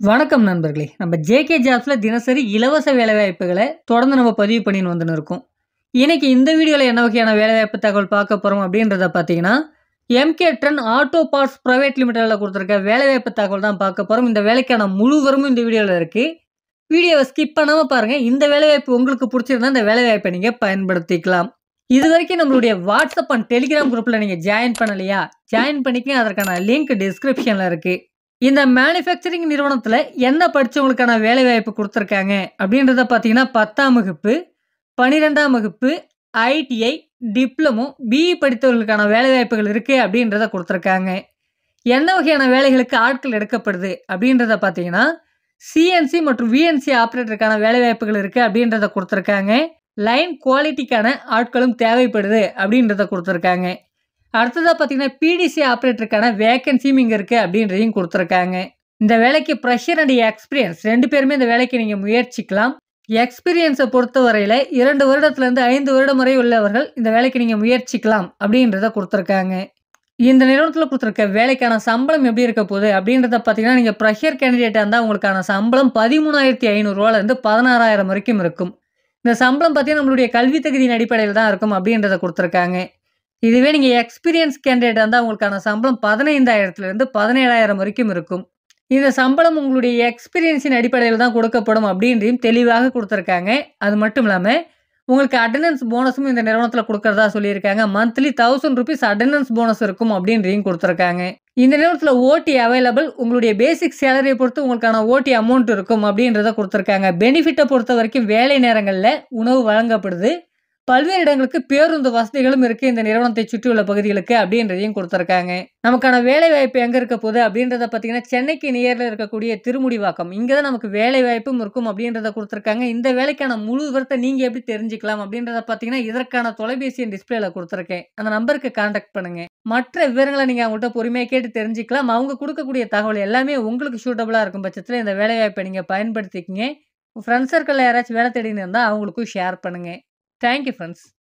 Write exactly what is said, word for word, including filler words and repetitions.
வணக்கம் நண்பர்களே! நம்ம ஜேகே ஜாப்ஸ்ல தினசரி இலவச வேலைவாய்ப்புகள தொடர்ந்து நம்ம பதிவு பண்ணின்னு வந்துன்னு இருக்கோம். இன்னைக்கு இந்த வீடியோல என்ன வகையான வேலைவாய்ப்பு தகவல் பார்க்க போறோம் அப்படின்றத பார்த்தீங்கன்னா, MK trend auto parts private லிமிடெட்ல குடுத்திருக்க வேலைவாய்ப்பு தகவல் தான் பார்க்க போறோம். இந்த வேலைக்கான முழு விவரமும் இந்த வீடியோல இருக்கு. வீடியோவ ஸ்கிப் பண்ணாம பாருங்க. இந்த வேலைவாய்ப்பு உங்களுக்கு புடிச்சிருந்தா இந்த வேலைவாய்ப்பை நீங்க பயன்படுத்திக்கலாம். இதுவரைக்கும் நம்மளுடைய வாட்ஸ்அப் அண்ட் டெலிகிராம் குரூப்ல நீங்க ஜாயின் பண்ணலையா? ஜாயின் பண்ணிக்கங்க. அதற்கான லிங்க் டிஸ்கிரிப்ஷன்ல இருக்கு. இந்த மேனுஃபேக்சரிங் நிறுவனத்துல என்ன படிச்சவங்களுக்கான வேலைவாய்ப்பு குடுத்திருக்காங்க அப்படின்றத பார்த்தீங்கன்னா, பத்தாம் வகுப்பு, பன்னிரண்டாம் வகுப்பு, ஐடிஐ, டிப்ளமோ, பிஇ படித்தவர்களுக்கான வேலைவாய்ப்புகள் இருக்கு அப்படின்றத குடுத்திருக்காங்க. என்ன வகையான வேலைகளுக்கு ஆட்கள் எடுக்கப்படுது அப்படின்றத பார்த்தீங்கன்னா, சிஎன்சி மற்றும் விஎன்சி ஆப்பரேட்டருக்கான வேலைவாய்ப்புகள் இருக்கு அப்படின்றத குடுத்திருக்காங்க. லைன் குவாலிட்டிக்கான ஆட்களும் தேவைப்படுது அப்படின்றத குடுத்திருக்காங்க. அடுத்ததா பார்த்தீங்கன்னா, பிடிசி ஆப்பரேட்டருக்கான வேக்கன்சியும் இங்க இருக்கு அப்படின்றதையும் குடுத்திருக்காங்க. இந்த வேலைக்கு ஃப்ரெஷர் அண்ட் எக்ஸ்பீரியன்ஸ் ரெண்டு பேருமே இந்த வேலைக்கு நீங்க முயற்சிக்கலாம். எக்ஸ்பீரியன்ஸ பொறுத்தவரையில இரண்டு வருடத்திலிருந்து ஐந்து வருடம் வரை உள்ளவர்கள் இந்த வேலைக்கு நீங்க முயற்சிக்கலாம் அப்படின்றத குடுத்திருக்காங்க. இந்த நிறுவனத்துல குடுத்திருக்க வேலைக்கான சம்பளம் எப்படி இருக்க போகுது அப்படின்றத பார்த்தீங்கன்னா, நீங்க ஃப்ரெஷர் கேண்டிடேட்டா இருந்தா உங்களுக்கான சம்பளம் ரூ. பதிமூன்றாயிரத்து ஐநூறு இருந்து பதினாறாயிரம் வரைக்கும் இருக்கும். இந்த சம்பளம் பார்த்தீங்கன்னா, நம்மளுடைய கல்வி தகுதியின் அடிப்படையில தான் இருக்கும் அப்படின்றத குடுத்திருக்காங்க. இதுவே நீங்க எக்ஸ்பீரியன்ஸ் கேண்டிடேட்டா இருந்தா உங்களுக்கான சம்பளம் பதினைந்தாயிரத்துல இருந்து பதினேழாயிரம் வரைக்கும் இருக்கும். இந்த சம்பளம் உங்களுடைய எக்ஸ்பீரியன்ஸின் அடிப்படையில தான் கொடுக்கப்படும் அப்படின்றதையும் தெளிவாக குடுத்திருக்காங்க. அது மட்டும் இல்லாம, உங்களுக்கு அட்டெண்டன்ஸ் போனஸும் இந்த நிறுவனத்துல குடுக்கிறதா சொல்லியிருக்காங்க. மந்த்லி ஆயிரம் ரூபாய் அட்டெண்டன்ஸ் போனஸ் இருக்கும் அப்படின்றதையும் குடுத்திருக்காங்க. இந்த நிறுவனத்துல ஓடி அவைலபிள். உங்களுடைய பேசிக் சேலரிய பொறுத்து உங்களுக்கான ஓடி அமௌண்ட் இருக்கும் அப்படின்றத குடுத்திருக்காங்க. பெனிஃபிட்ட பொறுத்தவரைக்கும் வேலை நேரங்கள்ல உணவு வழங்கப்படுது. பல்வேறு இடங்களுக்கு பேருந்து வசதிகளும் இருக்கு இந்த நிறுவனத்தை சுற்றியுள்ள பகுதிகளுக்கு அப்படின்றதையும் குடுத்திருக்காங்க. நமக்கான வேலைவாய்ப்பு எங்க இருக்க போகுது அப்படின்றத பார்த்தீங்கன்னா, சென்னைக்கு நியர்ல இருக்கக்கூடிய திருமுடிவாக்கம். இங்க தான் நமக்கு வேலைவாய்ப்பும் இருக்கும் அப்படின்றத குடுத்திருக்காங்க. இந்த வேலைக்கான முழு விவரத்த நீங்க எப்படி தெரிஞ்சுக்கலாம் அப்படின்றத பார்த்தீங்கன்னா, இதற்கான தொலைபேசி எண் டிஸ்ப்ளேல குடுத்திருக்கேன். அந்த நம்பருக்கு கான்டாக்ட் பண்ணுங்க. மற்ற விவரங்கள நீங்க அவங்கள்ட்ட பொறுமையா கேட்டு தெரிஞ்சுக்கலாம். அவங்க குடுக்கக்கூடிய தகவல் எல்லாமே உங்களுக்கு சூட்டபிளா இருக்கும் பட்சத்துல இந்த வேலைவாய்ப்பை நீங்க பயன்படுத்திக்கங்க. உங்க ஃப்ரெண்ட்ஸ் சர்க்கிள்ல யாராச்சும் வேலை தேடின்னு இருந்தா அவங்களுக்கும் ஷேர் பண்ணுங்க. Thank you friends.